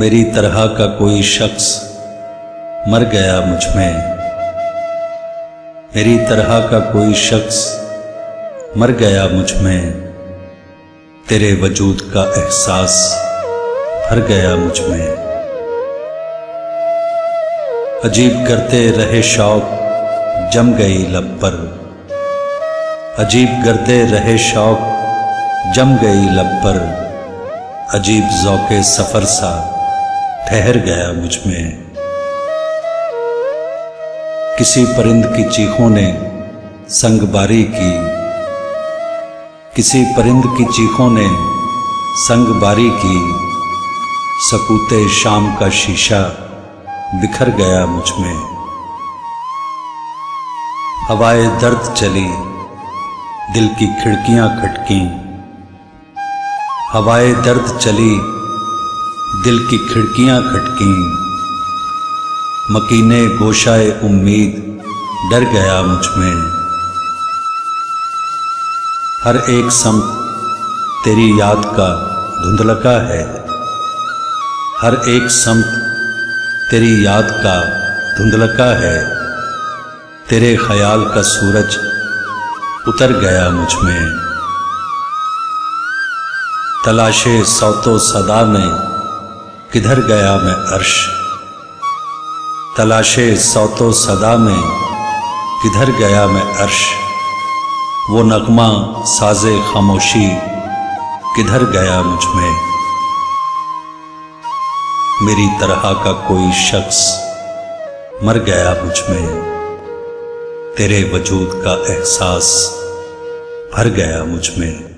मेरी तरह का कोई शख्स मर गया मुझ में। मेरी तरह का कोई शख्स मर गया मुझ में। तेरे वजूद का एहसास भर गया मुझ में। अजीब करते रहे शौक जम गई लब पर। अजीब करते रहे शौक जम गई लब पर। अजीब ज़ौक़े सफ़र सा ठहर गया मुझ में। किसी परिंद की चीखों ने संगबारी की। किसी परिंद की चीखों ने संगबारी की। सकूते शाम का शीशा बिखर गया मुझ में। हवाए दर्द चली, दिल की खिड़कियां खटकीं। हवाए दर्द चली, दिल की खिड़कियां खटकीं। मकीने गोशाए उम्मीद डर गया मुझ में। हर एक समत तेरी याद का धुंधलका है। हर एक समत तेरी याद का धुंधलका है। तेरे ख्याल का सूरज उतर गया मुझ में। तलाशे सौतो सदा में किधर गया मैं अर्श। तलाशे सौतो सदा में किधर गया मैं अर्श। वो नगमा साजे खामोशी किधर गया मुझ में। मेरी तरह का कोई शख्स मर गया मुझ में। तेरे वजूद का एहसास भर गया मुझ में।